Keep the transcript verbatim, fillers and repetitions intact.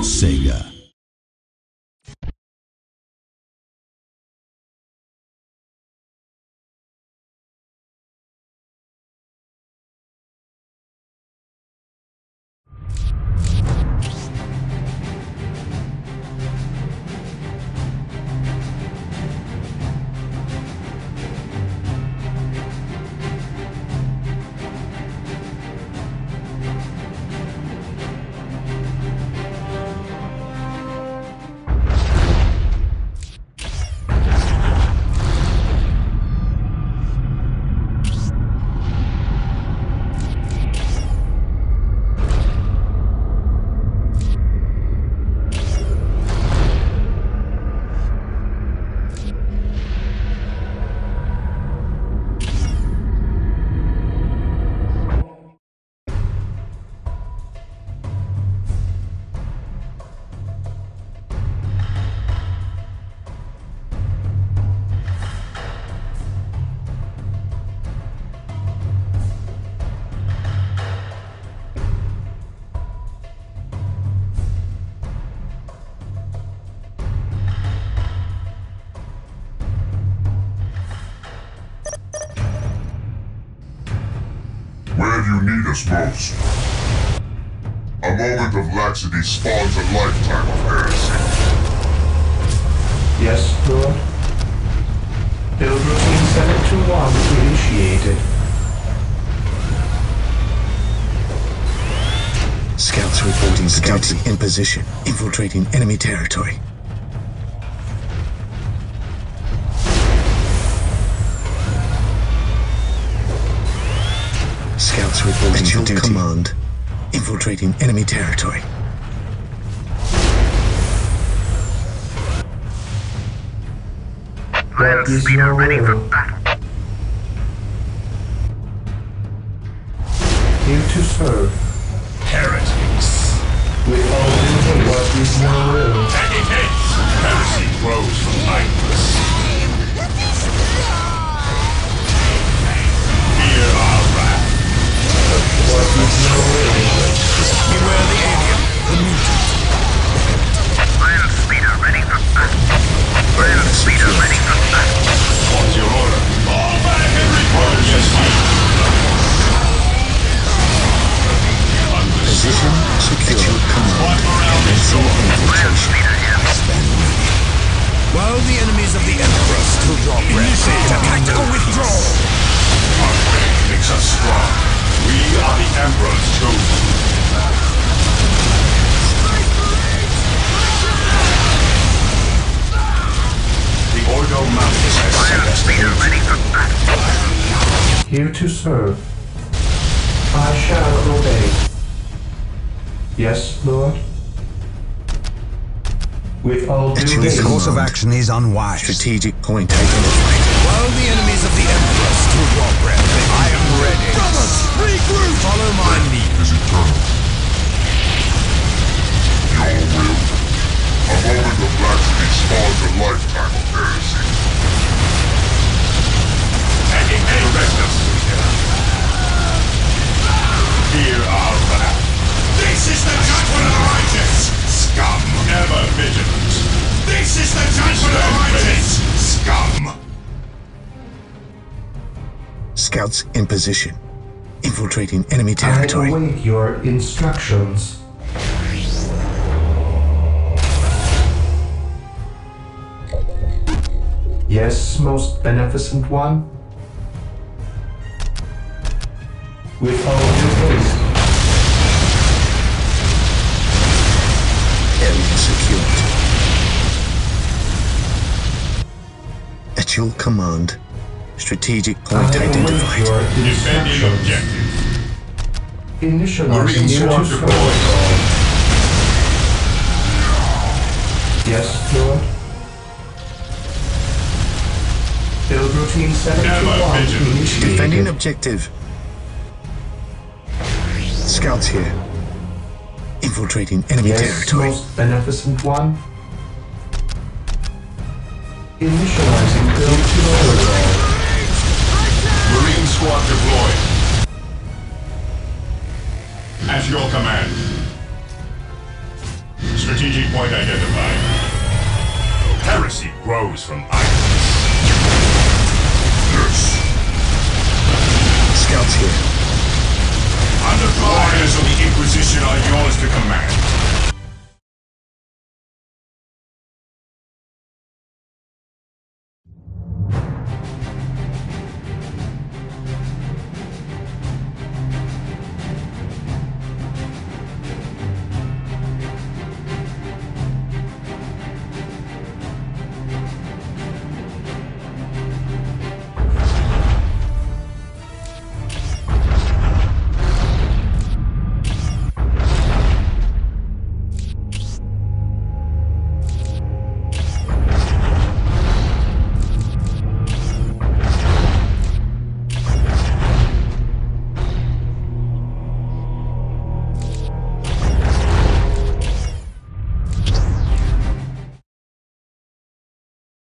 Sega. Where do you need us most? A moment of laxity spawns a lifetime of heresy. Yes, Lord. Build routine seven two one initiated. Scouts reporting Scouts in position, infiltrating enemy territory. Scouts reporting for duty. Command, infiltrating enemy territory. What is your will? Here to serve. Heretics. With all due haste. What is your will? Taking hits. Heresy grows from mindless. Fear our wrath. What is your will? Beware the alien, the mutant. Rail speeder ready for battle. Rail speeder ready for battle. What's your order? All back and report. Yes, sir. Position secure. Command. Missile infiltration. While the enemies of the Emperor still draw breath, initiate a tactical withdrawal. Our faith makes us strong. We are the Emperor's chosen. The Ordo Mountain has sent us to ready for battle. Here to serve. I shall obey. Yes, Lord. With all due Actual haste. This course of action is unwise. Strategic point identified. While the enemies of the Emperor still draw breath, I am ready. Brothers, regroup! Follow my lead. Is eternal. Your will. A moment of laxity spawns a lifetime of heresy. Taking a restless Fear our wrath. This is the judgment of the righteous! Scum! Ever vigilant. This is the judgment of the righteous! Scum! Scouts in position, infiltrating enemy I territory. await your instructions. Yes, most beneficent one. With all due haste. Area secured. At your command. Strategic point I await identified. your Defending instructions. objective. Initializing Marine new squad to deployed. Yes, Lord. Build routine seven two Never one vigilant. initiated. Defending objective. Scouts here. Infiltrating enemy Yes, territory. most beneficent one. Initializing build to overall. Marine squad deployed. At your command. Strategic point identified. Heresy grows from idleness.